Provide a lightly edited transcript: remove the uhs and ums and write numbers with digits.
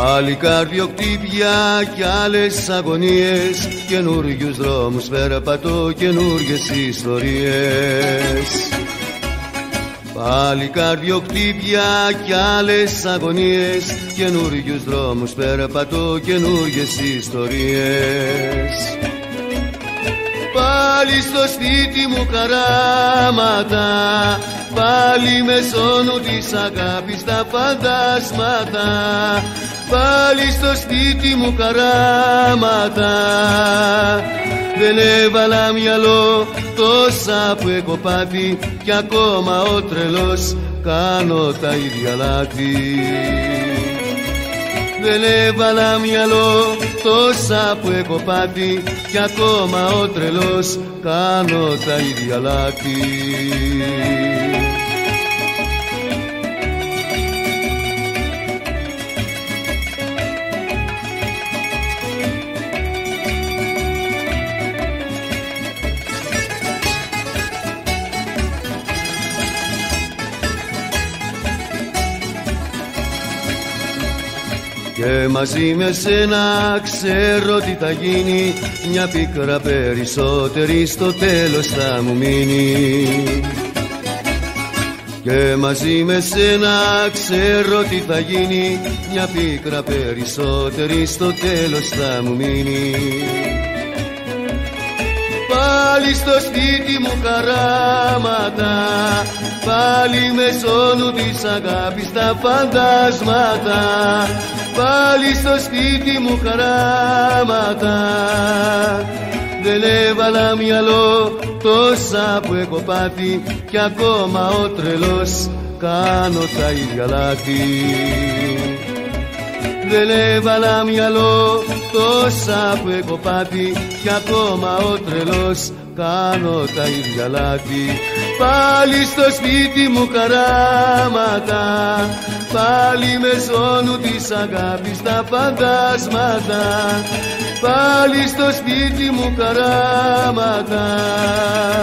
Πάλι καρδιοκτύπια κι άλλες αγωνίες, καινούριους δρόμους περπατώ, καινούριες ιστορίες. Πάλι καρδιοκτύπια κι άλλες αγωνίες, καινούριους δρόμους περπατώ, καινούριες ιστορίες. Πάλι στο σπίτι μου καράματα, πάλι με σώνουν της αγάπης τα φαντάσματα. Πάλι στο σπίτι μου καράματα, δεν έβαλα μυαλό τόσα που έχω πάθει, κι ακόμα ο τρελός κάνω τα ίδια λάθη. Δεν έβαλα μυαλό τόσα που έχω πάθει, κι ακόμα ο τρελός κάνω τα ίδια λάθη. Και μαζί με σένα ξέρω τι θα γίνει, μια πίκρα περισσότερη στο τέλος θα μου μείνει. Και μαζί με σένα ξέρω τι θα γίνει, μια πίκρα περισσότερη στο τέλος θα μου μείνει. Πάλι στο σπίτι μου καράματα, πάλι με σώνουν της αγάπης τα φαντάσματα. Πάλι στο σπίτι μου χαράματα, δεν έβαλα μυαλό τόσα που έχω πάθει, κι ακόμα ο τρελός κάνω τα ίδια λάθη. Δεν έβαλα μυαλό τόσα που έχω πάθει, κι ακόμα ο τρελός κάνω τα ίδια λάθη. Πάλι στο σπίτι μου καράματα, πάλι με σώνουν της αγάπης τα φαντάσματα. Πάλι στο σπίτι μου καράματα,